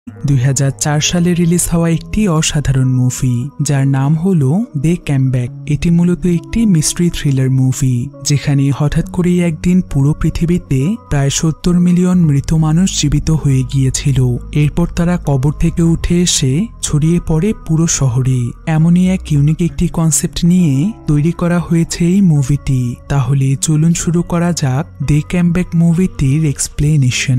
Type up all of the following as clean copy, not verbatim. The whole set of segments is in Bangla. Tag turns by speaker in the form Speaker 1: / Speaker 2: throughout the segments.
Speaker 1: 2004 সালে রিলিজ হওয়া একটি অসাধারণ মুভি যার নাম হলো দে ক্যাম ব্যাক। এটি মূলত একটি মিস্ট্রি থ্রিলার মুভি যেখানে হঠাৎ করেই একদিন পুরো পৃথিবীতে প্রায় 70 মিলিয়ন মৃত মানুষ জীবিত হয়ে গিয়েছিল। এরপর তারা কবর থেকে উঠে এসে ছড়িয়ে পড়ে পুরো শহরে। এমনই এক ইউনিক একটি কনসেপ্ট নিয়ে তৈরি করা হয়েছে এই মুভিটি। তাহলে চলুন শুরু করা যাক দে ক্যাম ব্যাক মুভিটির এক্সপ্লেনেশন।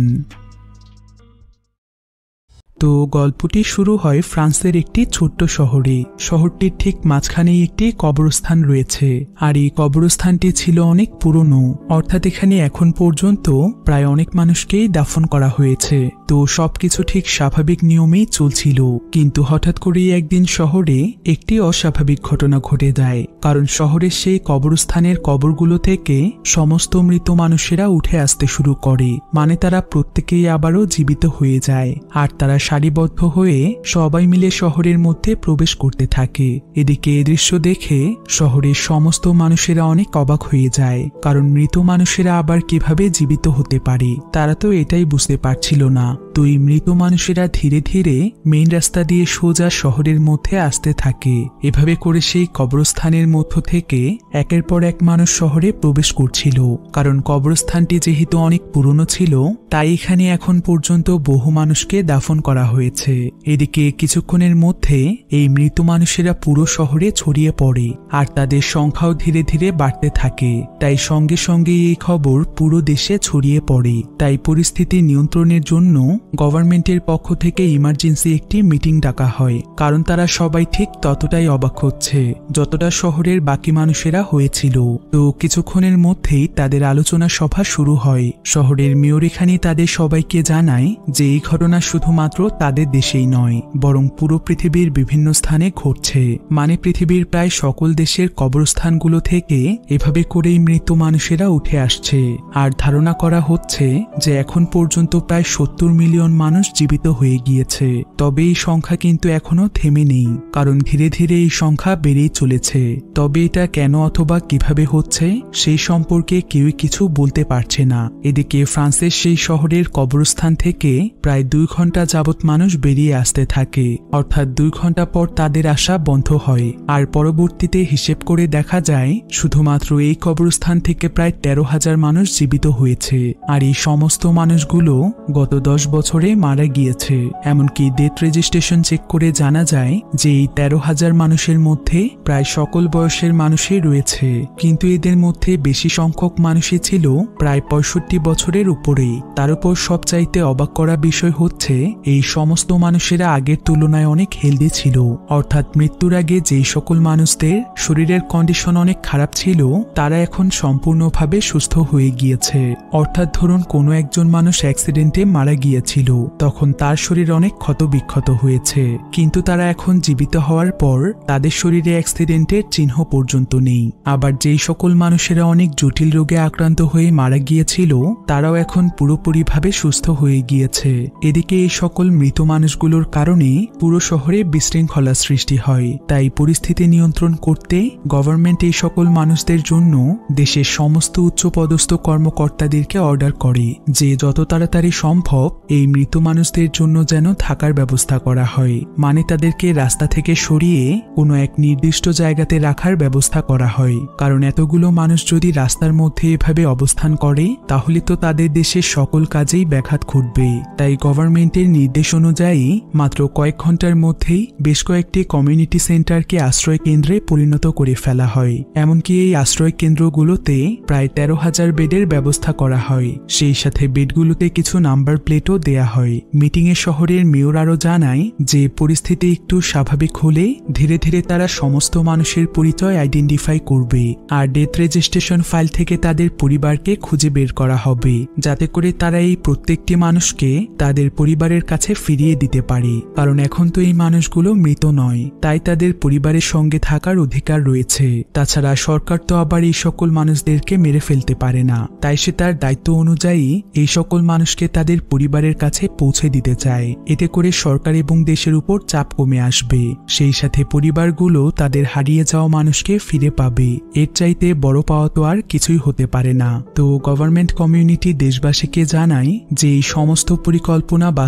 Speaker 1: তো গল্পটি শুরু হয় ফ্রান্সের একটি ছোট্ট শহরে। শহরটির ঠিক মাঝখানেই একটি কবরস্থান রয়েছে, আর এই কবরস্থানটি ছিল অনেক পুরনো, অর্থাৎ এখানে এখন পর্যন্ত প্রায় অনেক মানুষকেই দাফন করা হয়েছে। তো সবকিছু ঠিক স্বাভাবিক নিয়মেই চলছিল, কিন্তু হঠাৎ করেই একদিন শহরে একটি অস্বাভাবিক ঘটনা ঘটে যায়। কারণ শহরের সেই কবরস্থানের কবরগুলো থেকে সমস্ত মৃত মানুষেরা উঠে আসতে শুরু করে, মানে তারা প্রত্যেকেই আবারও জীবিত হয়ে যায়। আর তারা সারিবদ্ধ হয়ে সবাই মিলে শহরের মধ্যে প্রবেশ করতে থাকে। এদিকে এই দৃশ্য দেখে শহরের সমস্ত মানুষেরা অনেক অবাক হয়ে যায়, কারণ মৃত মানুষেরা আবার কিভাবে জীবিত হতে পারে তারা তো এটাই বুঝতে পারছিল না। তো এই মৃত মানুষেরা ধীরে ধীরে মেইন রাস্তা দিয়ে সোজা শহরের মধ্যে আসতে থাকে। এভাবে করে সেই কবরস্থানের মধ্য থেকে একের পর এক মানুষ শহরে প্রবেশ করছিল। কারণ কবরস্থানটি যেহেতু অনেক পুরনো ছিল, তাই এখানে এখন পর্যন্ত বহু মানুষকে দাফন করা হয়েছে। এদিকে কিছুক্ষণের মধ্যে এই মৃত মানুষেরা পুরো শহরে ছড়িয়ে পড়ে, আর তাদের সংখ্যাও ধীরে ধীরে বাড়তে থাকে। তাই সঙ্গে সঙ্গে এই খবর পুরো দেশে ছড়িয়ে পড়ে। তাই পরিস্থিতি নিয়ন্ত্রণের জন্য গভর্নমেন্টের পক্ষ থেকে ইমার্জেন্সি একটি মিটিং ডাকা হয়, কারণ তারা সবাই ঠিক ততটাই অবাক হচ্ছে যতটা শহরের বাকি মানুষেরা হয়েছিল। তো কিছুক্ষণের মধ্যেই তাদের আলোচনা সভা শুরু হয়। শহরের মেয়র এখানে তাদের সবাইকে জানায় যে এই ঘটনা শুধুমাত্র তাদের দেশেই নয়, বরং পুরো পৃথিবীর বিভিন্ন স্থানে ঘটছে। মানে পৃথিবীর প্রায় সকল দেশের কবরস্থানগুলো থেকে এভাবে করেই মৃত মানুষেরা উঠে আসছে। আর ধারণা করা হচ্ছে যে এখন পর্যন্ত প্রায় 70 মিলিয়ন মানুষ জীবিত হয়ে গিয়েছে। তবে এই সংখ্যা কিন্তু এখনো থেমে নেই, কারণ ধীরে ধীরে এই সংখ্যা বেড়েই চলেছে। তবে এটা কেন অথবা কিভাবে হচ্ছে সেই সম্পর্কে কেউই কিছু বলতে পারছে না। এদিকে ফ্রান্সের সেই শহরের কবরস্থান থেকে প্রায় 2 ঘন্টা যাবৎ মানুষ বেরিয়ে আসতে থাকে, অর্থাৎ 2 ঘন্টা পর তাদের আসা বন্ধ হয়। আর পরবর্তীতে হিসেব করে দেখা যায় শুধুমাত্র এই কবরস্থান থেকে প্রায় 13,000 মানুষ জীবিত হয়েছে। আর এই সমস্ত মানুষগুলো গত 10 বছরে মারা গিয়েছে। এমনকি ডেথ রেজিস্ট্রেশন চেক করে জানা যায় যে এই 13,000 মানুষের মধ্যে প্রায় সকল বয়সের মানুষই রয়েছে, কিন্তু এদের মধ্যে বেশি সংখ্যক মানুষই ছিল প্রায় 65 বছরের উপরে। তার উপর সবচাইতে অবাক করা বিষয় হচ্ছে এই সমস্ত মানুষেরা আগের তুলনায় অনেক হেলদি ছিল, অর্থাৎ মৃত্যুর আগে যেই সকল মানুষদের শরীরের কন্ডিশন অনেক খারাপ ছিল তারা এখন সম্পূর্ণভাবে সুস্থ হয়ে গিয়েছে। অর্থাৎ ধরুন কোনো একজন মানুষ অ্যাক্সিডেন্টে মারা গিয়েছিল, তখন তার শরীর অনেক ক্ষতবিক্ষত হয়েছে, কিন্তু তারা এখন জীবিত হওয়ার পর তাদের শরীরে অ্যাক্সিডেন্টের চিহ্ন পর্যন্ত নেই। আবার যেই সকল মানুষেরা অনেক জটিল রোগে আক্রান্ত হয়ে মারা গিয়েছিল তারাও এখন পুরোপুরিভাবে সুস্থ হয়ে গিয়েছে। এদিকে এই সকল মৃত মানুষগুলোর কারণে পুরো শহরে বিশৃঙ্খলা সৃষ্টি হয়। তাই পরিস্থিতি নিয়ন্ত্রণ করতে গভর্নমেন্ট এই সকল মানুষদের জন্য দেশের সমস্ত উচ্চপদস্থ কর্মকর্তাদেরকে অর্ডার করে যে যত তাড়াতাড়ি সম্ভব এই মৃত মানুষদের জন্য যেন থাকার ব্যবস্থা করা হয়। মানে তাদেরকে রাস্তা থেকে সরিয়ে কোনো এক নির্দিষ্ট জায়গাতে রাখার ব্যবস্থা করা হয়। কারণ এতগুলো মানুষ যদি রাস্তার মধ্যে এভাবে অবস্থান করে তাহলে তো তাদের দেশের সকল কাজেই ব্যাঘাত ঘটবে। তাই গভর্নমেন্টের নির্দেশ অনুযায়ী মাত্র কয়েক ঘন্টার মধ্যেই বেশ কয়েকটি কমিউনিটি সেন্টারকে আশ্রয় কেন্দ্রে পরিণত করে ফেলা হয়। এমনকি এই আশ্রয় কেন্দ্রগুলোতে প্রায় 13,000 বেডের ব্যবস্থা করা হয়। সেই সাথে বেডগুলোতে কিছু নাম্বার প্লেটও দেয়া হয়। মিটিংয়ে শহরের মেয়র আরও জানায় যে পরিস্থিতি একটু স্বাভাবিক হলে ধীরে ধীরে তারা সমস্ত মানুষের পরিচয় আইডেন্টিফাই করবে, আর ডেথ রেজিস্ট্রেশন ফাইল থেকে তাদের পরিবারকে খুঁজে বের করা হবে, যাতে করে তারা এই প্রত্যেকটি মানুষকে তাদের পরিবারের কাছে ফিরিয়ে দিতে পারে। কারণ এখন তো এই মানুষগুলো মৃত নয়, তাই তাদের পরিবারের সঙ্গে থাকার অধিকার রয়েছে। তাছাড়া সরকার তো আবার এই সকল মানুষদেরকে মেরে ফেলতে পারে না, তাই সে তার দায়িত্ব অনুযায়ী এই সকল মানুষকে তাদের পরিবারের কাছে পৌঁছে দিতে চায়। এতে করে সরকার এবং দেশের উপর চাপ কমে আসবে, সেই সাথে পরিবারগুলো তাদের হারিয়ে যাওয়া মানুষকে ফিরে পাবে। এর চাইতে বড় পাওয়া তো আর কিছুই হতে পারে না। তো গভর্নমেন্ট কমিউনিটি দেশবাসীকে জানায় যে এই সমস্ত পরিকল্পনা বাস্তবায়ন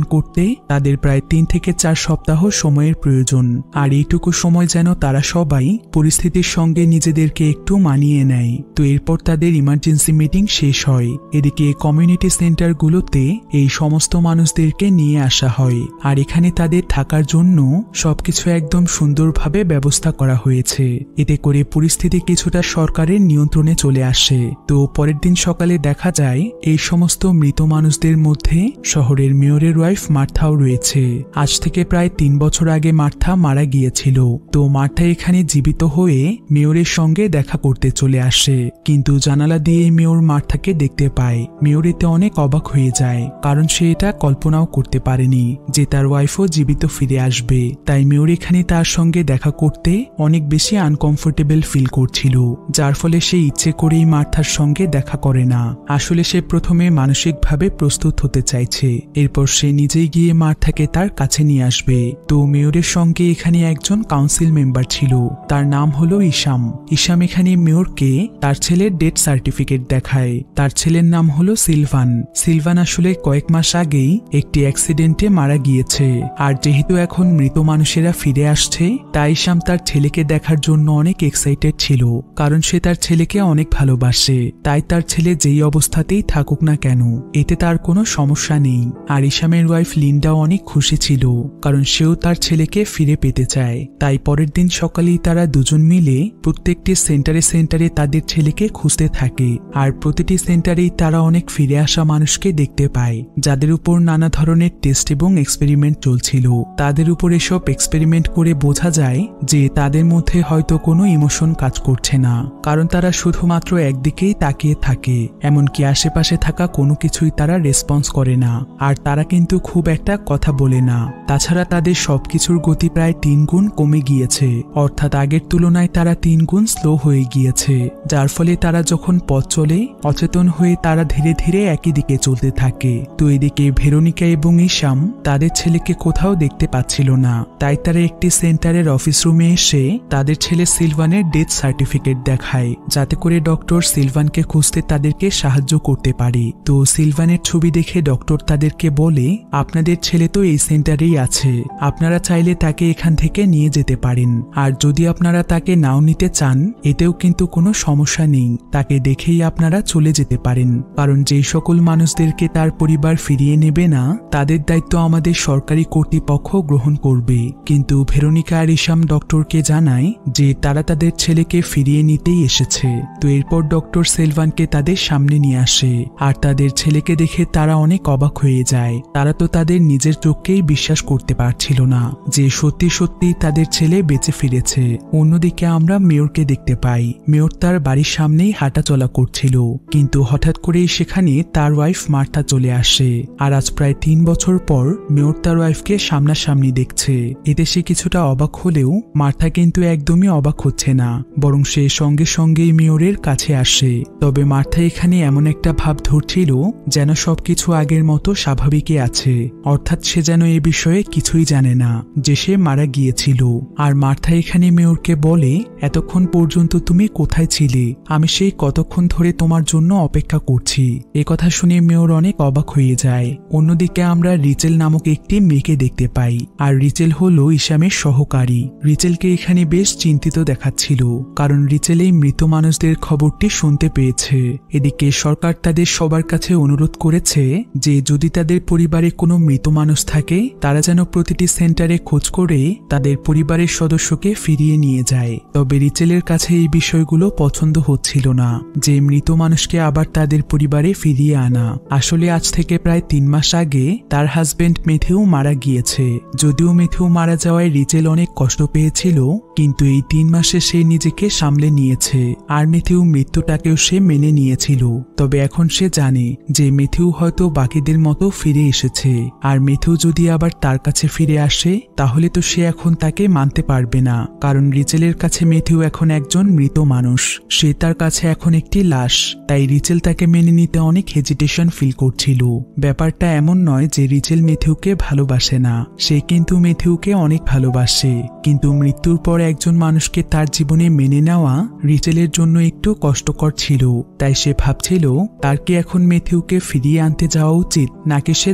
Speaker 1: করতে তাদের প্রায় 3 থেকে 4 সপ্তাহ সময়ের প্রয়োজন। আর এইটুকু সময় যেন তারা সবাই পরিস্থিতির সঙ্গে নিজেদেরকে একটু মানিয়ে নেয়। তো এরপর তাদের ইমার্জেন্সি মিটিং শেষ হয়। এদিকে কমিউনিটি সেন্টারগুলোতে এই সমস্ত মানুষদেরকে নিয়ে আসা হয়, আর এখানে তাদের থাকার জন্য সবকিছু একদম সুন্দরভাবে ব্যবস্থা করা হয়েছে। এতে করে পরিস্থিতি কিছুটা সরকারের নিয়ন্ত্রণে চলে আসে। তো পরের দিন সকালে দেখা যায় এই সমস্ত মৃত মানুষদের মধ্যে শহরের মেয়রের ওয়াইফ মার্থাও রয়েছে। আজ থেকে প্রায় 3 বছর আগে মার্থা মারা গিয়েছিল। তো মার্থা এখানে জীবিত হয়ে মেয়রের সঙ্গে দেখা করতে চলে আসে, কিন্তু জানালা দিয়ে মেয়র মার্থাকে দেখতে পায়। মেয়র এতে অনেক অবাক হয়ে যায়, কারণ সে এটা কল্পনাও করতে পারেনি যে তার ওয়াইফও জীবিত ফিরে আসবে। তাই মেয়র এখানে তার সঙ্গে দেখা করতে অনেক বেশি আনকমফোর্টেবল ফিল করছিল, যার ফলে সে ইচ্ছে করেই মার্থার সঙ্গে দেখা করে না। আসলে সে প্রথমে মানসিকভাবে প্রস্তুত হতে চাইছে, এরপর সে নিজেই গিয়ে মার্থাকে তার কাছে নিয়ে আসবে। তো মেয়রের সঙ্গে এখানে একজন কাউন্সিল মেম্বার ছিল, তার নাম হলো ইসাম। ইসাম এখানে মেয়রকে তার ছেলের ডেথ সার্টিফিকেট দেখায়। তার ছেলের নাম হলো সিলভান। সিলভান আসলে কয়েক মাস আগেই একটি অ্যাক্সিডেন্টে মারা গিয়েছে। আর যেহেতু এখন মৃত মানুষেরা ফিরে আসছে, তাই ইসাম তার ছেলেকে দেখার জন্য অনেক এক্সাইটেড ছিল, কারণ সে তার ছেলেকে অনেক ভালোবাসে। তাই তার ছেলে যেই অবস্থাতেই থাকুক না কেন, এতে তার কোনো সমস্যা নেই। আর ইসামের ওয়াইফ লিন্ডাও অনেক খুশি ছিল, কারণ সেও তার ছেলেকে ফিরে পেতে চায়। তাই পরের দিন সকালেই তারা দুজন মিলে প্রত্যেকটি সেন্টারে তাদের ছেলেকে খুঁজতে থাকে। আর প্রতিটি সেন্টারেই তারা অনেক ফিরে আসা মানুষকে দেখতে পায়, যাদের উপর নানা ধরনের টেস্ট এবং এক্সপেরিমেন্ট চলছিল। তাদের উপর এসব এক্সপেরিমেন্ট করে বোঝা যায় যে তাদের মধ্যে হয়তো কোনো ইমোশন কাজ করছে না, কারণ তারা শুধুমাত্র একদিকেই তাকিয়ে থাকে। এমনকি আশেপাশে থাকা কোনো কিছুই তারা রেসপন্স করে না। আর তারা কিন্তু খুব একটা কথা বলে না। তাছাড়া তাদের সবকিছুর গতি প্রায় 3 গুণ কমে গিয়েছে, অর্থাৎ আগের তুলনায় তারা 3 গুণ স্লো হয়ে গিয়েছে, যার ফলে তারা যখন পথ চলে অচেতন হয়ে তারা ধীরে ধীরে একই দিকে চলতে থাকে। তো এদিকে ভেরোনিকা এবং ইসাম তাদের ছেলেকে কোথাও দেখতে পাচ্ছিল না। তাই তারা একটি সেন্টারের অফিস রুমে এসে তাদের ছেলে সিলভানের ডেথ সার্টিফিকেট দেখায়, যাতে করে ডক্টর সিলভানকে খুঁজতে তাদেরকে সাহায্য করতে পারে। তো সিলভানের ছবি দেখে ডক্টর তাদেরকে বলে, আপনাদের ছেলে তো এই সেন্টারেই আছে, আপনারা চাইলে তাকে এখান থেকে নিয়ে যেতে পারেন। আর যদি আপনারা তাকে নাও নিতে চান, এতেও কিন্তু কোনো সমস্যা নেই, তাকে দেখেই আপনারা চলে যেতে পারেন। কারণ যেই সকল মানুষদেরকে তার পরিবার ফিরিয়ে নেবে না, তাদের দায়িত্ব আমাদের সরকারি কর্তৃপক্ষ গ্রহণ করবে। কিন্তু ভেরোনিকা আর ইসাম ডক্টরকে জানায় যে তারা তাদের ছেলেকে ফিরিয়ে নিতেই এসেছে। তো এরপর ডক্টর সিলভানকে তাদের সামনে নিয়ে আসে, আর তাদের ছেলেকে দেখে তারা অনেক অবাক হয়ে যায়। তারা তো তাদের নিজের চোখকেই বিশ্বাস করতে পারছিল না যে সত্যি সত্যি তাদের ছেলে বেঁচে ফিরেছে। অন্যদিকে আমরা মেয়রকে দেখতে পাই। মেয়র তার বাড়ির সামনেই হাঁটাচলা করছিল, কিন্তু হঠাৎ করেই সেখানে তার ওয়াইফ মার্থা চলে আসে। আর আজ প্রায় 3 বছর পর মেয়র তার ওয়াইফকে সামনাসামনি দেখছে। এতে সে কিছুটা অবাক হলেও মার্থা কিন্তু একদমই অবাক হচ্ছে না, বরং সে সঙ্গে সঙ্গেই মেয়রের কাছে আসে। তবে মার্থা এখানে এমন একটা ভাব ধরছিল যেন সবকিছু আগের মতো স্বাভাবিকই আছে, অর্থাৎ সে যেন এ বিষয়ে কিছুই জানে না যে সে মারা গিয়েছিল। আর মার্থা এখানে মেয়রকে বলে, এতক্ষণ পর্যন্ত তুমি কোথায় ছিলে? আমি সেই কতক্ষণ ধরে তোমার জন্য অপেক্ষা করছি। এ কথা শুনে মেয়র অনেক অবাক হয়ে যায়। অন্যদিকে আমরা রিচেল নামক একটি মেয়েকে দেখতে পাই, আর রিচেল হলো ইসামের সহকারী। রিচেলকে এখানে বেশ চিন্তিত দেখাচ্ছিল, কারণ রিচেল এই মৃত মানুষদের খবরটি শুনতে পেয়েছে। এদিকে সরকার তাদের সবার কাছে অনুরোধ করেছে যে যদি তাদের পরিবারে কোনো মৃত মানুষ থাকে, তারা যেন প্রতিটি সেন্টারে খোঁজ করে তাদের পরিবারের সদস্যকে ফিরিয়ে নিয়ে যায়। তবে রিচেলের কাছে এই বিষয়গুলো পছন্দ হচ্ছিল না, যে মৃত মানুষকে আবার তাদের পরিবারে ফিরিয়ে আনা। আসলে আজ থেকে প্রায় 3 মাস আগে তার হাজবেন্ড মেথিউ মারা গিয়েছে। যদিও মেথিউ মারা যাওয়ায় রিচেল অনেক কষ্ট পেয়েছিল, কিন্তু এই 3 মাসে সে নিজেকে সামলে নিয়েছে। আর মেথিউ মৃত্যুটাকেও সে মেনে নিয়েছিল। তবে এখন সে জানে যে মেথিউ হয়তো বাকিদের মতো ফিরে এসেছে। আর মেথিউ যদি আবার তার কাছে ফিরে আসে, তাহলে তো সে এখন তাকে মানতে পারবে না, কারণ রিচেলের কাছে মেথিউ এখন একজন মৃত মানুষ। সে তার কাছে এখন একটি লাশ। তাই রিচেল তাকে মেনে নিতে অনেক হেজিটেশন ফিল করছিল। ব্যাপারটা এমন নয় যে রিচেল মেথিউকে ভালোবাসে না, সে কিন্তু মেথিউকে অনেক ভালোবাসে। কিন্তু মৃত্যুর পর একজন মানুষকে তার জীবনে মেনে নেওয়া রিচেলের জন্য একটু কষ্টকর ছিল। তাই সে ভাবছিল তার কি এখন মেথিউকে ফিরিয়ে আনতে যাওয়া উচিত, নাকি সে যাবে না।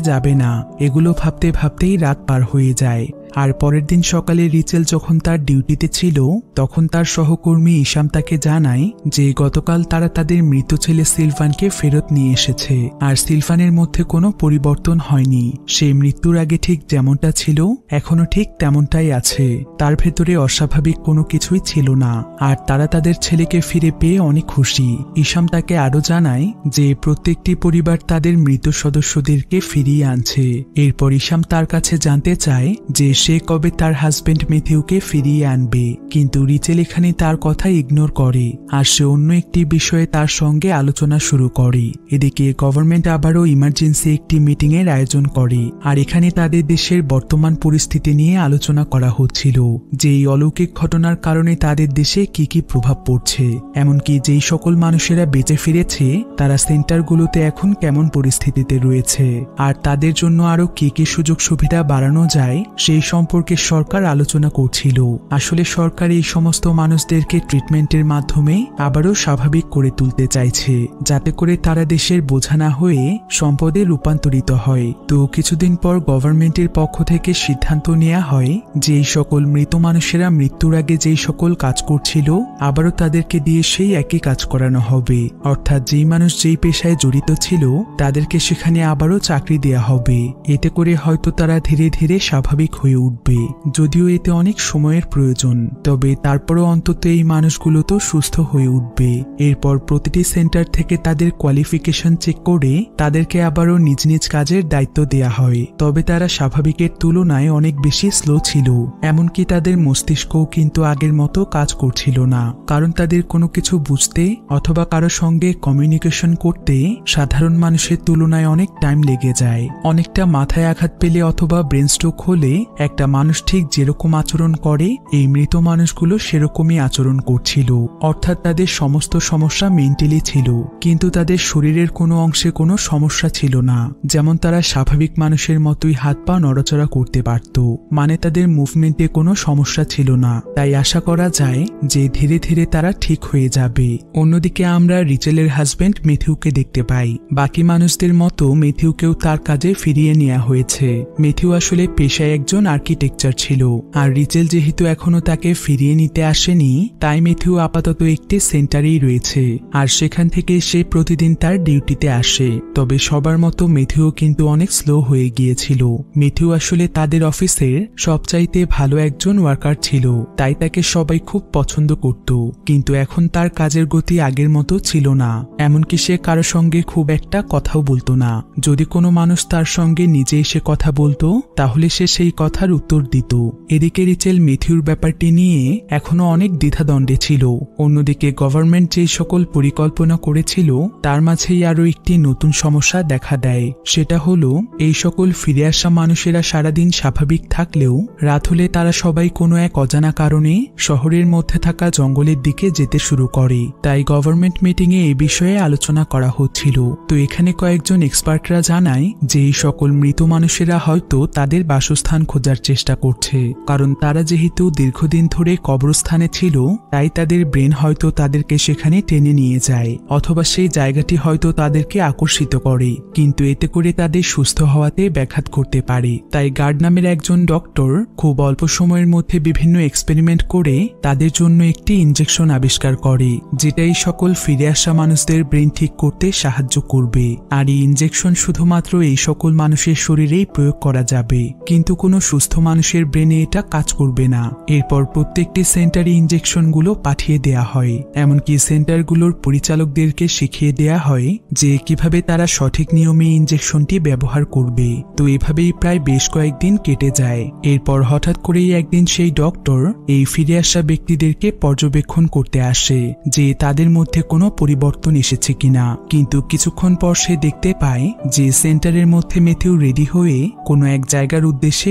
Speaker 1: না। এগুলো ভাবতে ভাবতেই রাত পার হয়ে যায়। আর পরের দিন সকালে রিচেল যখন তার ডিউটিতে ছিল তখন তার সহকর্মী ইশাম তাকে জানায় যে গতকাল তারা তাদের মৃত ছেলে সিলভানকে ফেরত নিয়ে এসেছে, আর সিলভানের মধ্যে কোনো পরিবর্তন হয়নি। সে মৃত্যুর আগে ঠিক যেমনটা ছিল এখনো ঠিক তেমনটাই আছে, তার ভেতরে অস্বাভাবিক কোনো কিছুই ছিল না। আর তারা তাদের ছেলেকে ফিরে পেয়ে অনেক খুশি। ইশাম তাকে আরো জানায় যে প্রত্যেকটি পরিবার তাদের মৃত সদস্যদেরকে ফিরিয়ে আনছে। এরপর ইশাম তার কাছে জানতে চায় যে সে কবে তার হাজবেন্ড ম্যাথিউকে ফিরিয়ে আনবে, কিন্তু রিচেল এখানে তার কথা ইগনোর করে আর সে অন্য একটি বিষয়ে তার সঙ্গে আলোচনা শুরু করে। এদিকে গভর্নমেন্ট আবারও ইমার্জেন্সি একটি মিটিং এর আয়োজন করে, আর এখানে তাদের দেশের বর্তমান পরিস্থিতি নিয়ে আলোচনা করা হচ্ছিল যে এই অলৌকিক ঘটনার কারণে তাদের দেশে কি কি প্রভাব পড়ছে, এমনকি যেই সকল মানুষেরা বেঁচে ফিরেছে তারা সেন্টারগুলোতে এখন কেমন পরিস্থিতিতে রয়েছে, আর তাদের জন্য আরো কি কি সুযোগ সুবিধা বাড়ানো যায় সেই সম্পর্কে সরকার আলোচনা করছিল। আসলে সরকার এই সমস্ত মানুষদেরকে ট্রিটমেন্টের মাধ্যমে আবারও স্বাভাবিক করে তুলতে চাইছে, যাতে করে তারা দেশের বোঝা না হয়ে সম্পদে রূপান্তরিত হয়। তো কিছুদিন পর গভর্নমেন্টের পক্ষ থেকে সিদ্ধান্ত নেওয়া হয় যে এই সকল মৃত মানুষেরা মৃত্যুর আগে যেই সকল কাজ করছিল আবারও তাদেরকে দিয়ে সেই একই কাজ করানো হবে, অর্থাৎ যেই মানুষ যেই পেশায় জড়িত ছিল তাদেরকে সেখানে আবারও চাকরি দেয়া হবে। এতে করে হয়তো তারা ধীরে ধীরে স্বাভাবিক হয়ে উঠবে, যদিও এতে অনেক সময়ের প্রয়োজন, তবে তারপরও অন্তত এই মানুষগুলো তো সুস্থ হয়ে উঠবে। এরপর প্রতিটি সেন্টার থেকে তাদের কোয়ালিফিকেশন চেক করে তাদেরকে আবারও নিজ নিজ কাজের দায়িত্ব দেয়া হয়। তবে তারা স্বাভাবিকের তুলনায় অনেক বেশি স্লো ছিল, এমনকি তাদের মস্তিষ্কও কিন্তু আগের মতো কাজ করছিল না, কারণ তাদের কোনো কিছু বুঝতে অথবা কারো সঙ্গে কমিউনিকেশন করতে সাধারণ মানুষের তুলনায় অনেক টাইম লেগে যায়। অনেকটা মাথায় আঘাত পেলে অথবা ব্রেন স্ট্রোক হলে একটা মানুষ ঠিক যেরকম আচরণ করে এই মৃত মানুষগুলো সেরকমই আচরণ করছিল, অর্থাৎ তাদের সমস্ত সমস্যা মেন্টালি ছিল, কিন্তু তাদের শরীরের কোনো অংশে কোনো সমস্যা ছিল না। যেমন তারা স্বাভাবিক মানুষের মতোই হাত পা নড়াচড়া করতে পারত, মানে তাদের মুভমেন্টে কোনো সমস্যা ছিল না। তাই আশা করা যায় যে ধীরে ধীরে তারা ঠিক হয়ে যাবে। অন্যদিকে আমরা রিচেলের হাজবেন্ড ম্যাথিউকে দেখতে পাই। বাকি মানুষদের মতো ম্যাথিউকেও তার কাজে ফিরিয়ে নেওয়া হয়েছে। ম্যাথিউ আসলে পেশায় একজন আর্কিটেকচার ছিল, আর রিচেল যেহেতু এখনো তাকে ফিরিয়ে নিতে আসেনি তাই ম্যাথিউ আপাতত একটি সেন্টারেই রয়েছে, আর সেখান থেকে সে প্রতিদিন তার ডিউটিতে আসে। তবে সবার মতো ম্যাথিউ কিন্তু অনেক স্লো হয়ে গিয়েছিল। ম্যাথিউ আসলে তাদের অফিসের সবচাইতে ভালো একজন ওয়ার্কার ছিল, তাই তাকে সবাই খুব পছন্দ করত, কিন্তু এখন তার কাজের গতি আগের মতো ছিল না। এমনকি সে কারো সঙ্গে খুব একটা কথাও বলতো না। যদি কোনো মানুষ তার সঙ্গে নিজে এসে কথা বলতো তাহলে সে সেই কথার উত্তর দিত। এদিকে রিচেল ম্যাথিউর ব্যাপারটি নিয়ে এখনো অনেক দ্বিধাদ্বন্দ্বে ছিল। অন্যদিকে গভর্নমেন্ট যেই সকল পরিকল্পনা করেছিল তার মাঝেই আরো একটি নতুন সমস্যা দেখা দেয়। সেটা হলো এই সকল ফিরে আসা মানুষেরা সারাদিন স্বাভাবিক থাকলেও রাত হলে তারা সবাই কোনো এক অজানা কারণে শহরের মধ্যে থাকা জঙ্গলের দিকে যেতে শুরু করে। তাই গভর্নমেন্ট মিটিং এ এই বিষয়ে আলোচনা করা হচ্ছিল। তো এখানে কয়েকজন এক্সপার্টরা জানায় যে এই সকল মৃত মানুষেরা হয়তো তাদের বাসস্থান খোঁজার চেষ্টা করছে, কারণ তারা যেহেতু দীর্ঘদিন ধরে কবরস্থানে ছিল তাই তাদের ব্রেন হয়তো তাদেরকে সেখানে টেনে নিয়ে যায়, অথবা সেই জায়গাটি হয়তো তাদেরকে আকর্ষিত করে, কিন্তু এতে করে তাদের সুস্থ হওয়াতে ব্যাঘাত করতে পারে। তাই গার্ড নামের একজন ডক্টর খুব অল্প সময়ের মধ্যে বিভিন্ন এক্সপেরিমেন্ট করে তাদের জন্য একটি ইনজেকশন আবিষ্কার করে, যেটা এই সকল ফিরে আসা মানুষদের ব্রেন ঠিক করতে সাহায্য করবে। আর এই ইনজেকশন শুধুমাত্র এই সকল মানুষের শরীরেই প্রয়োগ করা যাবে, কিন্তু কোনো সুস্থ মানুষের ব্রেনে এটা কাজ করবে না। এরপর প্রত্যেকটি সেন্টারে ইনজেকশনগুলো পাঠিয়ে দেয়া হয়, এমনকি সেন্টারগুলোর পরিচালকদেরকে শিখিয়ে দেয়া হয় যে কিভাবে তারা সঠিক নিয়মে ইনজেকশনটি ব্যবহার করবে। তো এভাবেই প্রায় বেশ কয়েকদিন কেটে যায়। এরপর হঠাৎ করেই একদিন সেই ডক্টর এই ফিরে আসা ব্যক্তিদেরকে পর্যবেক্ষণ করতে আসে যে তাদের মধ্যে কোনো পরিবর্তন এসেছে কিনা, কিন্তু কিছুক্ষণ পর সে দেখতে পায় যে সেন্টারের মধ্যে ম্যাথিউ রেডি হয়ে কোনো এক জায়গার উদ্দেশ্যে বেরিয়ে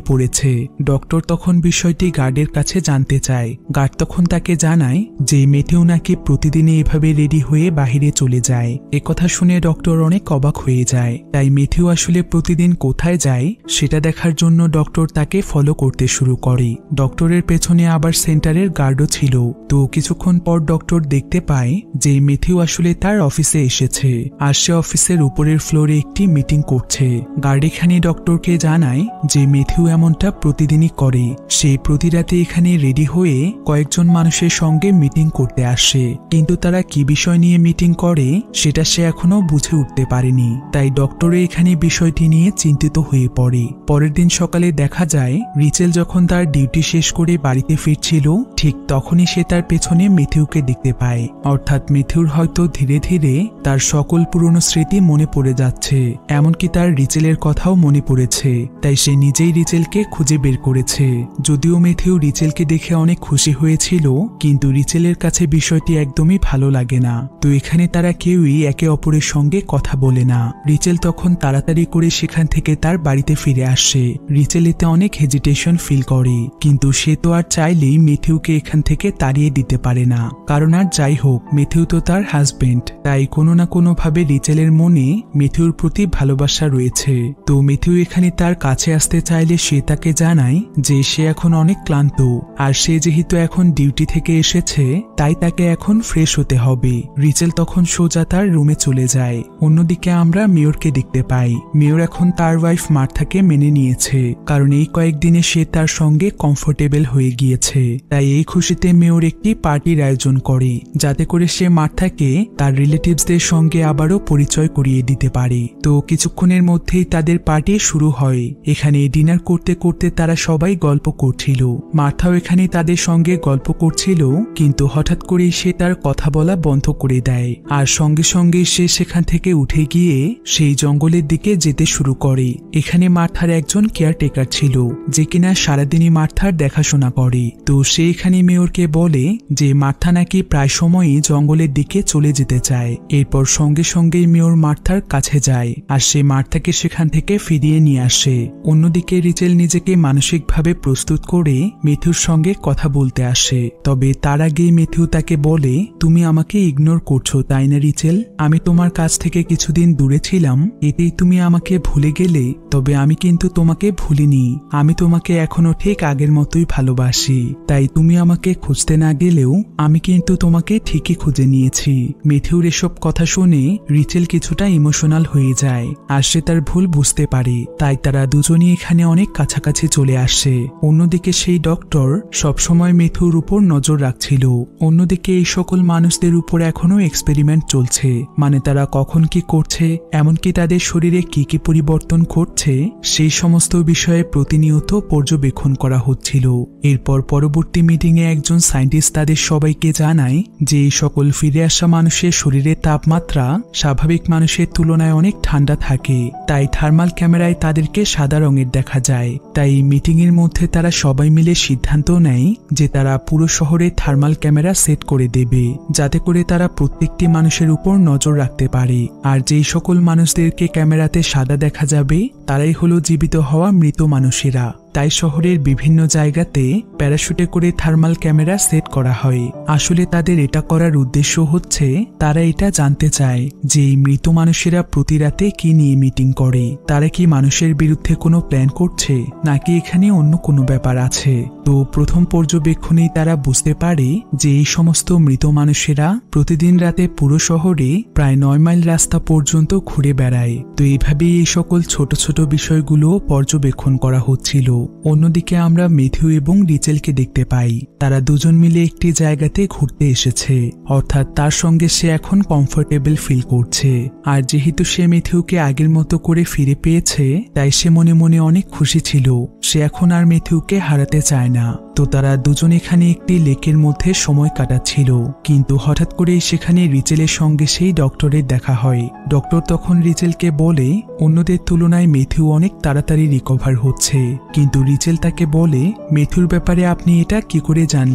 Speaker 1: পড়েছে। ডক্টর তখন বিষয়টি গার্ডের কাছে জানতে চায়। গার্ড তখন তাকে জানায় যে মেথিউ নাকি প্রতিদিনই এভাবে রেডি হয়ে বাহিরে চলে যায়। একথা শুনে ডক্টর অনেক অবাক হয়ে যায়। তাই মেথিউ আসলে প্রতিদিন কোথায় যায় সেটা দেখার জন্য ডক্টর তাকে ফলো করতে শুরু করে। ডক্টরের পেছনে আবার সেন্টারের গার্ডও ছিল। তো কিছুক্ষণ পর ডক্টর দেখতে পায় যে মেথিউ আসলে তার অফিসে এসেছে, আর সে অফিসের উপরের ফ্লোরে একটি মিটিং করছে। গার্ড এখানে ডক্টরকে জানায় যে মেথিউ এমনটা প্রতিদিনই করে। সে প্রতি রাতে এখানে রেডি হয়ে কয়েকজন মানুষের সঙ্গে মিটিং করতে আসে, কিন্তু তারা কি বিষয় নিয়ে মিটিং করে সেটা সে এখনো বুঝে উঠতে পারেনি। তাই ডক্টরে এখানে বিষয়টি নিয়ে চিন্তিত হয়ে পড়ে। পরের দিন সকালে দেখা যায় রিচেল যখন তার ডিউটি শেষ করে বাড়িতে ফিরছিল, ঠিক তখনই সে তার পেছনে মেথিউকে দেখতে পায়। অর্থাৎ মেথিউর হয়তো ধীরে ধীরে তার সকল পুরনো স্মৃতি মনে পড়ে যাচ্ছে, এমনকি তার রিচেলের কথাও মনে পড়েছে। তাই সে নিজেই রিচেলকে খুঁজে বের করেছে। যদিও মেথিউ রিচেলকে দেখে অনেক খুশি হয়েছিল, কিন্তু রিচেলের কাছে বিষয়টি একদমই ভালো লাগে না। তো এখানে তারা কেউই একে অপরের সঙ্গে কথা বলে না। রিচেল তখন তাড়াতাড়ি করে সেখান থেকে তার বাড়িতে ফিরে আসে। রিচেল এতে অনেক হেজিটেশন ফিল করে, কিন্তু সে তো আর চাইলেই মেথিউকে এখান থেকে তাড়িয়ে দিতে পারে না। কারণ আর যাই হোক, মেথিউ তো তার হাজবেন্ড। তাই কোনো না কোনো ভাবে রিচেলের মনে মেথিউর প্রতি ভালোবাসা রয়েছে। তো মেথিউ এখানে তার কাছে আসতে চাইলে সে তাকে জানায় যে সে এখন অনেক ক্লান্ত, আর সে যেহেতু এখন ডিউটি থেকে এসেছে তাই তাকে এখন ফ্রেশ হতে হবে। রিচেল তখন সোজা তার রুমে চলে যায়। অন্যদিকে আমরা মেয়রকে দেখতে পাই। মেয়র এখন তার ওয়াইফ মার্থাকে মেনে নিয়েছে, কারণ এই কয়েকদিনে সে তার সঙ্গে কমফোর্টেবল হয়ে গিয়েছে। তাই এই খুশিতে মেয়র একটি পার্টির আয়োজন করে, যাতে করে সে মার্থাকে তার রিলেটিভসদের সঙ্গে আবারও পরিচয় করিয়ে দিতে পারে। তো কিছুক্ষণের মধ্যেই তাদের পার্টি শুরু হয়। এখানে ডিনার করতে করতে তারা সবাই গল্প করছিল। মার্থাও এখানে তাদের সঙ্গে গল্প করছিল, কিন্তু হঠাৎ করে সে তার কথা বলা বন্ধ করে দেয়, আর সঙ্গে সঙ্গে সে সেখান থেকে উঠে গিয়ে সেই জঙ্গলের দিকে যেতে শুরু করে। এখানে মার্থার একজন কেয়ারটেকার ছিল, যে কিনা সারাদিনই মার্থার দেখাশোনা করে। তো সে এখানে মেয়রকে বলে যে মার্থা নাকি প্রায় সময়ই জঙ্গলের দিকে চলে যেতে চায়। এরপর সঙ্গে সঙ্গেই মেয়র মার্থার কাছে যায়, আর সে মার্থাকে সেখান থেকে ফিরিয়ে নিয়ে আসে। অন্যদিকে রিচেল নিজেকে মানসিকভাবে প্রস্তুত করে মেথিউর সঙ্গে কথা বলতে আসে। তবে তার আগেই মেথিউ তাকে বলে, তুমি আমাকে ইগনোর করছো তাই না রিচেল? আমি তোমার কাছ থেকে কিছুদিন দূরে ছিলাম, এতেই তুমি আমাকে ভুলে গেলে? তবে আমি কিন্তু তোমাকে ভুলিনি। আমি তোমাকে এখনো ঠিক আগের মতোই ভালোবাসি। তাই তুমি আমাকে খুঁজতে না গেলেও আমি কিন্তু তোমাকে ঠিকই খুঁজে নিয়েছি। মেথিউর এসব কথা শুনে রিচেল কিছুটা ইমোশনাল হয়ে যায়, আর সে তার ভুল বুঝতে পারে। তাই তারা দুজনই এখানে অনেক কাছাকাছি চলে আসে। অন্যদিকে সেই ডক্টর সবসময় মেথিউর উপর নজর রাখছিল। অন্যদিকে এই সকল মানুষদের উপর এখনো এক্সপেরিমেন্ট চলছে, মানে তারা কখন কি করছে, এমনকি তাদের শরীরে কি কি পরিবর্তন ঘটছে সেই সমস্ত বিষয়ে প্রতিনিয়ত পর্যবেক্ষণ করা হচ্ছিল। এরপর পরবর্তী মিটিংয়ে একজন সায়েন্টিস্ট তাদের সবাইকে জানায় যে এই সকল ফিরে আসা মানুষের শরীরের তাপমাত্রা স্বাভাবিক মানুষের তুলনায় অনেক ঠান্ডা থাকে, তাই থার্মাল ক্যামেরায় তাদেরকে সাদা রঙের দেখা যায়। তাই মিটিংয়ের মধ্যে তারা সবাই মিলে সিদ্ধান্ত নেয় যে তারা পুরো শহরে থার্মাল ক্যামেরা সেট করে দেবে, যাতে করে তারা প্রত্যেকটি মানুষের উপর নজর রাখতে পারে। আর যেই সকল মানুষদেরকে ক্যামেরাতে সাদা দেখা যাবে তারাই হলো জীবিত হওয়া মৃত মানুষেরা। তাই শহরের বিভিন্ন জায়গাতে প্যারাশুটে করে থার্মাল ক্যামেরা সেট করা হয়। আসলে তাদের এটা করার উদ্দেশ্য হচ্ছে তারা এটা জানতে চায় যে এই মৃত মানুষেরা প্রতি রাতে কি নিয়ে মিটিং করে, তারা কি মানুষের বিরুদ্ধে কোনো প্ল্যান করছে নাকি এখানে অন্য কোনো ব্যাপার আছে। তো প্রথম পর্যবেক্ষণেই তারা বুঝতে পারে যে এই সমস্ত মৃত মানুষেরা প্রতিদিন রাতে পুরো শহরে প্রায় 9 মাইল রাস্তা পর্যন্ত ঘুরে বেড়ায়। তো এইভাবেই এই সকল ছোট ছোট বিষয়গুলো পর্যবেক্ষণ করা হচ্ছিল। অন্যদিকে আমরা মেথিউ এবং রিচেলকে দেখতে পাই। তারা দুজন মিলে একটি জায়গাতে ঘুরতে এসেছে, অর্থাৎ তার সঙ্গে সে এখন কমফোর্টেবল ফিল করছে। আর যেহেতু সে মেথিউকে আগের মতো করে ফিরে পেয়েছে, তাই সে মনে মনে অনেক খুশি ছিল। সে এখন আর মেথিউকে হারাতে চায় না। তো তারা দুজন এখানে একটি লেকের মধ্যে সময় কাটাচ্ছিল, কিন্তু হঠাৎ করে সেখানে রিচেলের সঙ্গে সেই ডক্টরের দেখা হয়। ডক্টর তখন রিচেলকে বলে অন্যদের তুলনায় মেথিউ অনেক তাড়াতাড়ি রিকভার হচ্ছে, কিন্তু রিচেল তাকে বলে মেথিউর ব্যাপারে আপনি এটা কি করে জানলেন?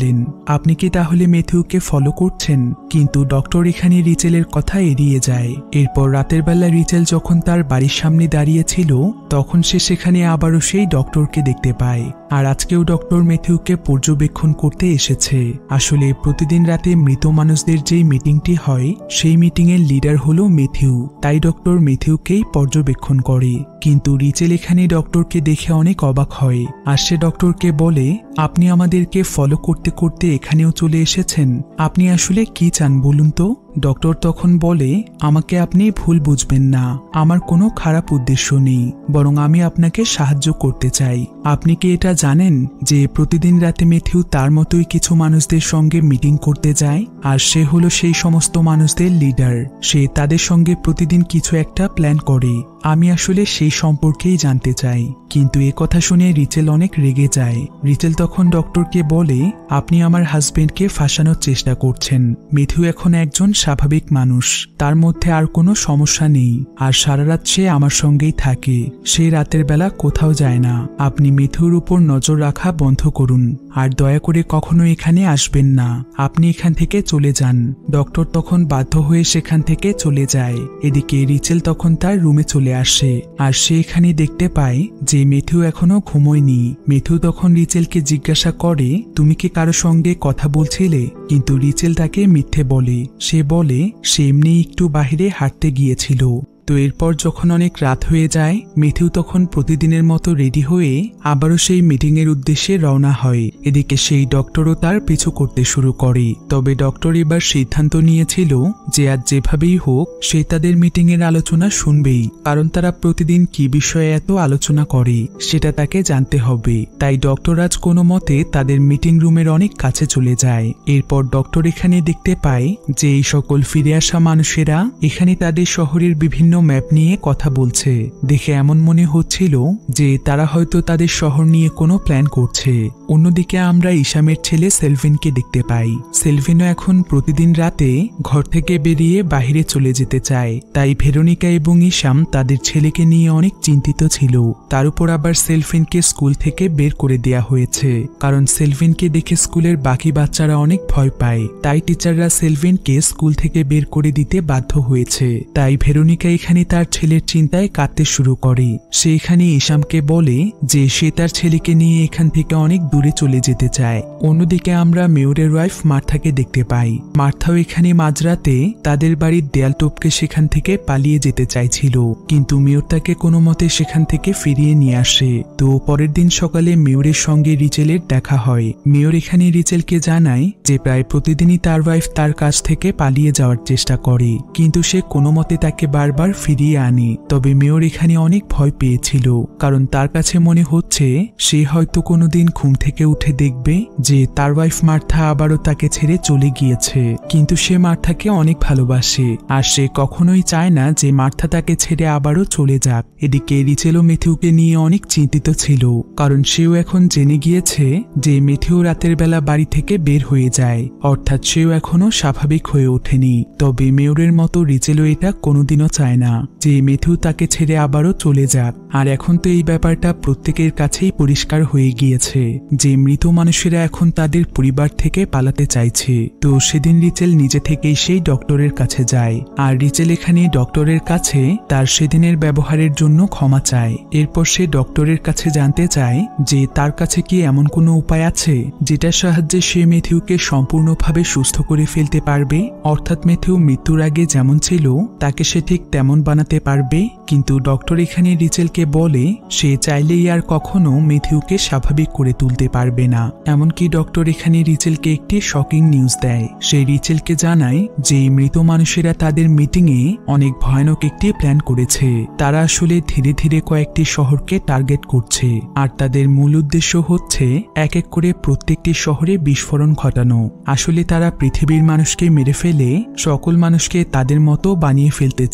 Speaker 1: আপনি কি তাহলে ম্যাথিউকে ফলো করছেন? কিন্তু ডক্টর এখানে রিচেলের কথা এড়িয়ে যায়। এরপর রাতের বেলা রিচেল যখন তার বাড়ির সামনে দাঁড়িয়েছিল তখন সে সেখানে আবারও সেই ডক্টরকে দেখতে পায়। আর আজকেও ডক্টর ম্যাথিউকে পর্যবেক্ষণ করতে এসেছে। আসলে প্রতিদিন রাতে মৃত মানুষদের যেই মিটিংটি হয় সেই মিটিংয়ের লিডার হলো ম্যাথিউ, তাই ডক্টর ম্যাথিউকেই পর্যবেক্ষণ করে। কিন্তু রিচেল এখানে ডক্টরকে দেখে অনেক অবাক হয় আর সে ডক্টরকে বলে, আপনি আমাদেরকে ফলো করতে করতে এখানেও চলে এসেছেন, আপনি আসলে কি চান বলুন তো? ডক্টর তখন বলে, আমাকে আপনি ভুল বুঝবেন না, আমার কোনো খারাপ উদ্দেশ্য নেই, বরং আমি আপনাকে সাহায্য করতে চাই। আপনি কি এটা জানেন যে প্রতিদিন রাতে ম্যাথিউ তার মতোই কিছু মানুষদের সঙ্গে মিটিং করতে যায়, আর সে হলো সেই সমস্ত মানুষদের লিডার। সে তাদের সঙ্গে প্রতিদিন কিছু একটা প্ল্যান করে। আমি আসলে সেই সম্পর্কেই জানতে চাই। কিন্তু এ কথা শুনে রিচেল অনেক রেগে যায়। রিচেল তখন ডক্টরকে বলে, আপনি আমার হাজবেন্ডকে ফাঁসানোর চেষ্টা করছেন। ম্যাথিউ এখন একজন স্বাভাবিক মানুষ, তার মধ্যে আর কোনো সমস্যা নেই, আর সারা রাত সে আমার সঙ্গেই থাকে, সে রাতের বেলা কোথাও যায় না। আপনি ম্যাথিউর উপর নজর রাখা বন্ধ করুন, আর দয়া করে কখনো এখানে আসবেন না, আপনি এখান থেকে চলে যান। ডক্টর তখন বাধ্য হয়ে সেখান থেকে চলে যায়। এদিকে রিচেল তখন তার রুমে চলে আসে, আর সে এখানে দেখতে পায় যে ম্যাথিউ এখনো ঘুমোয়নি। ম্যাথিউ তখন রিচেলকে জিজ্ঞাসা করে, তুমি কি কারো সঙ্গে কথা বলছিলে? কিন্তু রিচেল তাকে মিথ্যে বলে। সে বলে সে এমনি একটু বাহিরে হাঁটতে গিয়েছিল। তো এরপর যখন অনেক রাত হয়ে যায়, ম্যাথিউ তখন প্রতিদিনের মতো রেডি হয়ে আবারও সেই মিটিংয়ের উদ্দেশ্যে রওনা হয়। এদিকে সেই ডক্টরও তার পিছু করতে শুরু করে। তবে ডক্টর এবার সিদ্ধান্ত নিয়েছিল যে আজ যেভাবেই হোক সে তাদের মিটিংয়ের আলোচনা শুনবেই, কারণ তারা প্রতিদিন কি বিষয়ে এত আলোচনা করে সেটা তাকে জানতে হবে। তাই ডক্টর আজ কোনো মতে তাদের মিটিং রুমের অনেক কাছে চলে যায়। এরপর ডক্টর এখানে দেখতে পায় যে এই সকল ফিরে আসা মানুষেরা এখানে তাদের শহরের বিভিন্ন ম্যাপ নিয়ে কথা বলছে। দেখে এমন মনে হচ্ছিল যে তারা হয়তো তাদের শহর নিয়ে কোনো প্ল্যান করছে। অন্যদিকে আমরা ইসামের ছেলে সেলভিনকে দেখতে পাই। সেলভিনও এখন প্রতিদিন রাতে ঘর থেকে বেরিয়ে বাহিরে চলে যেতে চায়। তাই ভেরোনিকা এবং ইসাম তাদের ছেলেকে নিয়ে অনেক চিন্তিত ছিল। তার উপর আবার সেলভিনকে স্কুল থেকে বের করে দেয়া হয়েছে, কারণ সেলভিনকে দেখে স্কুলের বাকি বাচ্চারা অনেক ভয় পায়। তাই টিচাররা সেলভিনকে স্কুল থেকে বের করে দিতে বাধ্য হয়েছে। তাই ভেরোনিকা এখানে তার ছেলের চিন্তায় কাঁদতে শুরু করে। সে এখানে ইসামকে বলে যে সে তার ছেলেকে নিয়ে এখান থেকে অনেক দূরে চলে যেতে চায়। অন্যদিকে আমরা মেয়রের ওয়াইফ মার্থাকে দেখতে পাই। মার্থাও এখানে মাঝরাতে তাদের বাড়ির দেয়াল টপকে সেখান থেকে পালিয়ে যেতে চাইছিল, কিন্তু মেয়র তাকে কোনো মতে সেখান থেকে ফিরিয়ে নিয়ে আসে। তো পরের দিন সকালে মেয়রের সঙ্গে রিচেলের দেখা হয়। মেয়র এখানে রিচেলকে জানায় যে প্রায় প্রতিদিনই তার ওয়াইফ তার কাছ থেকে পালিয়ে যাওয়ার চেষ্টা করে, কিন্তু সে কোনো মতে তাকে বারবার ফিরিয়ে আনে। তবে মেয়র এখানে অনেক ভয় পেয়েছিল, কারণ তার কাছে মনে হচ্ছে সে হয়তো কোনোদিন ঘুম থেকে উঠে দেখবে যে তার ওয়াইফ মার্থা আবারও তাকে ছেড়ে চলে গিয়েছে। কিন্তু সে মার্থাকে অনেক ভালোবাসে, আর সে কখনোই চায় না যে মার্থা তাকে ছেড়ে আবারও চলে যাক। এদিকে রিচেলও ম্যাথিউকে নিয়ে অনেক চিন্তিত ছিল, কারণ সেও এখন জেনে গিয়েছে যে ম্যাথিউ রাতের বেলা বাড়ি থেকে বের হয়ে যায়, অর্থাৎ সেও এখনো স্বাভাবিক হয়ে ওঠেনি। তবে মেয়রের মতো রিচেলও এটা কোনোদিনও চায় না যে ম্যাথিউ তাকে ছেড়ে আবারও চলে যাক। আর এখন তো এই ব্যাপারটা প্রত্যেকের কাছেই পরিষ্কার হয়ে গিয়েছে যে মৃত মানুষেরা এখন তাদের পরিবার থেকে পালাতে চাইছে। তো সেদিন রিচেল নিজে থেকেই সেই ডক্টরের কাছে যায়, আর রিচেল এখানে ডক্টরের কাছে তার সেদিনের ব্যবহারের জন্য ক্ষমা চায়। এরপর সে ডক্টরের কাছে জানতে চায় যে তার কাছে কি এমন কোনো উপায় আছে যেটার সাহায্যে সে ম্যাথিউকে সম্পূর্ণভাবে সুস্থ করে ফেলতে পারবে, অর্থাৎ ম্যাথিউ মৃত্যুর আগে যেমন ছিল তাকে সে ঠিক তেমন বানাতে পারবে। কিন্তু ডক্টর এখানে রিচেলকে বলে সে চাইলেই আর কখনো ম্যাথিউকে স্বাভাবিক করে তুলতে পারবে না। এমনকি ডক্টর এখানে রিচেলকে একটি শকিং নিউজ দেয়। সে রিচেলকে জানায় যে মৃত মানুষেরা তাদের মিটিংয়ে অনেক ভয়ানক একটি প্ল্যান করেছে। তারা আসলে ধীরে ধীরে কয়েকটি শহরকে টার্গেট করছে, আর তাদের মূল উদ্দেশ্য হচ্ছে এক এক করে প্রত্যেকটি শহরে বিস্ফোরণ ঘটানো। আসলে তারা পৃথিবীর মানুষকে মেরে ফেলে সকল মানুষকে তাদের মতো বানিয়ে ফেলতে চাইছে।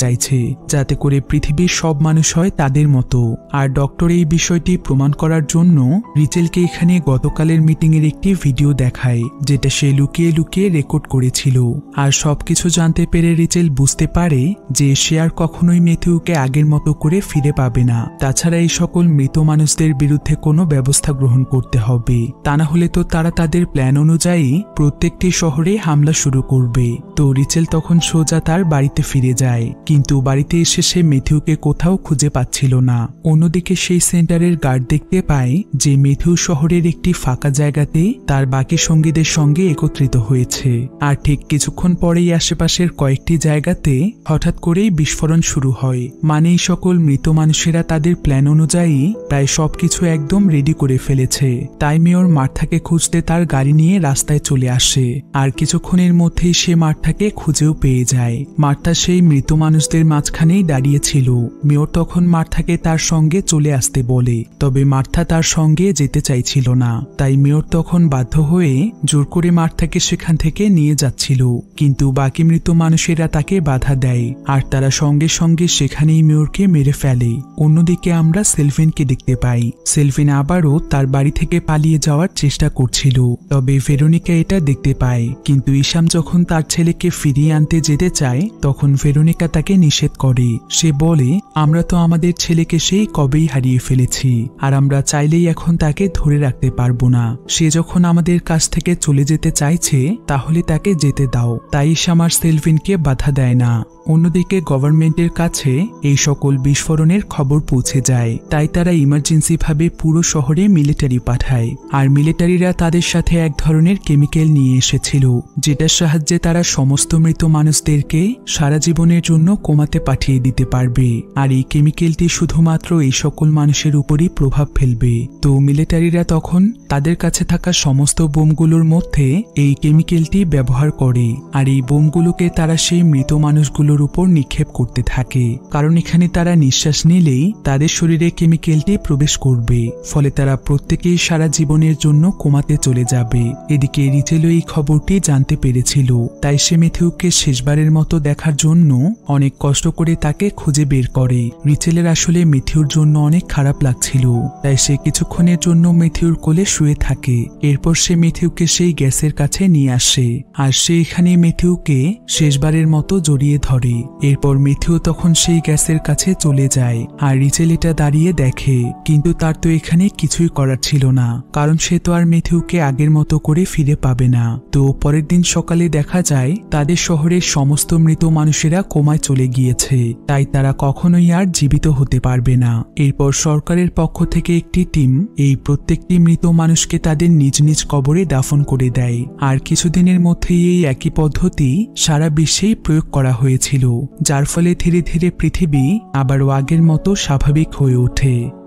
Speaker 1: যাতে করে পৃথিবীর সব মানুষ হয় তাদের মতো। আর ডক্টর এই বিষয়টি প্রমাণ করার জন্য রিচেলকে এখানে গতকালের মিটিংয়ের একটি ভিডিও দেখায়, যেটা সে লুকিয়ে লুকিয়ে রেকর্ড করেছিল। আর সবকিছু জানতে পেরে রিচেল বুঝতে পারে যে সে আর কখনোই ম্যাথিউকে আগের মতো করে ফিরে পাবে না। তাছাড়া এই সকল মৃত মানুষদের বিরুদ্ধে কোনো ব্যবস্থা গ্রহণ করতে হবে, তা না হলে তো তারা তাদের প্ল্যান অনুযায়ী প্রত্যেকটি শহরে হামলা শুরু করবে। তো রিচেল তখন সোজা তার বাড়িতে ফিরে যায়, কিন্তু বাড়িতে এসে সে ম্যাথিউকে কোথাও খুঁজে পাচ্ছিল না। অন্যদিকে সেই সেন্টারের গার্ড দেখতে পায় যে ম্যাথিউ শহরের একটি ফাঁকা জায়গাতে তার বাকি সঙ্গীদের সঙ্গে একত্রিত হয়েছে। আর ঠিক কিছুক্ষণ পরেই আশেপাশের কয়েকটি জায়গাতে হঠাৎ করেই বিস্ফোরণ শুরু হয়। মানে এই সকল মৃত মানুষেরা তাদের প্ল্যান অনুযায়ী প্রায় সবকিছু একদম রেডি করে ফেলেছে। তাই মেয়র মার্থাকে খুঁজতে তার গাড়ি নিয়ে রাস্তায় চলে আসে। আর কিছুক্ষণের মধ্যেই সে মার্থাকে খুঁজেও পেয়ে যায়। মার্থা সেই মৃত মানুষদের মাঝখানেই দাঁড়িয়েছিল। মেয়র তখন মার্থাকে তার সঙ্গে চলে আসতে বলে, তবে মার্থা তার সঙ্গে যেতে চাইছিল না। তাই মেয়র তখন বাধ্য হয়ে জোর করে মার্থাকে সেখান থেকে নিয়ে যাচ্ছিল, কিন্তু বাকি মৃত মানুষেরা তাকে বাধা দেয় আর তারা সঙ্গে সঙ্গে সেখানেই মেয়রকে মেরে ফেলে। অন্যদিকে আমরা সেলভিনকে দেখতে পাই। সেলভিন আবারও তার বাড়ি থেকে পালিয়ে যাওয়ার চেষ্টা করছিল, তবে ভেরোনিকা এটা দেখতে পায়। কিন্তু ইসাম যখন তার ছেলেকে ফিরিয়ে আনতে যেতে চায় তখন ভেরোনিকা তাকে নিষেধ করে। সে বলে, আমরা তো আমাদের ছেলেকে সেই কবেই হারিয়ে ফেলেছি, আর আমরা চাইলেই এখন তাকে ধরে রাখতে পারবো না। সে যখন আমাদের কাছ থেকে চলে যেতে চাইছে তাহলে তাকে যেতে দাও। তাই ইসাম আর সেলভিনকে বাধা দেয় না। অন্যদিকে গভর্নমেন্টের কাছে এই সকল বিস্ফোরণের খবর পৌঁছে যায়। তাই তারা ইমার্জেন্সি ভাবে পুরো শহরে মিলিটারি পাঠায়। আর মিলিটারিরা তাদের সাথে এক ধরনের কেমিক্যাল নিয়ে এসেছিল, যেটার সাহায্যে তারা সমস্ত মৃত মানুষদেরকে সারা জীবনের জন্য কোমাতে পাঠিয়ে দিতে পারবে। আর এই কেমিক্যালটি শুধুমাত্র এই সকল মানুষের উপরই প্রভাব ফেলবে। তো মিলিটারিরা তখন তাদের কাছে থাকা সমস্ত বোমগুলোর মধ্যে এই কেমিক্যালটি ব্যবহার করে। আর এই বোমগুলোকে তারা সেই মৃত মানুষগুলোর উপর নিক্ষেপ করতে থাকে, কারণ এখানে তারা নিঃশ্বাস নিলেই তাদের শরীরে কেমিক্যালটি প্রবেশ করবে, ফলে তারা প্রত্যেকেই সারা জীবনের জন্য কোমাতে চলে যাবে। এদিকে রিচেলও এই খবরটি জানতে পেরেছিল, তাই সে ম্যাথিউকে শেষবারের মতো দেখার জন্য অনেক কষ্ট করে তাকে খুঁজে বের করে। রিচেলের আসলে ম্যাথিউর জন্য অনেক খারাপ লাগছিল, তাই সে কিছুক্ষণের জন্য ম্যাথিউর কোলে শুয়ে থাকে। এরপর সে ম্যাথিউকে সেই গ্যাসের কাছে নিয়ে আসে, আর সে এখানে ম্যাথিউকে শেষবারের মতো জড়িয়ে ধরে। এরপর ম্যাথিউ তখন সেই গ্যাসের কাছে চলে যায়, আর রিচেল এটা দাঁড়িয়ে দেখে। কিন্তু তার তো এখানে কিছুই করার ছিল না, কারণ সে তো আর ম্যাথিউকে আগের মতো করে ফিরে পাবে না। তো পরের দিন সকালে দেখা যায় তাদের শহরের সমস্ত মৃত মানুষেরা কোমায় চলে গিয়েছে, তাই তারা কখনোই আর জীবিত হতে পারবে না। এরপর সরকারের পক্ষ থেকে একটি টিম এই প্রত্যেকটি মৃত মানুষকে তাদের নিজ নিজ কবরে দাফন করে দেয়। আর কিছুদিনের মধ্যেই এই একই পদ্ধতি সারা বিশ্বেই প্রয়োগ করা হয়েছিল, যার ফলে ধীরে ধীরে পৃথিবী আবারও আগের মতো স্বাভাবিক হয়ে ওঠে।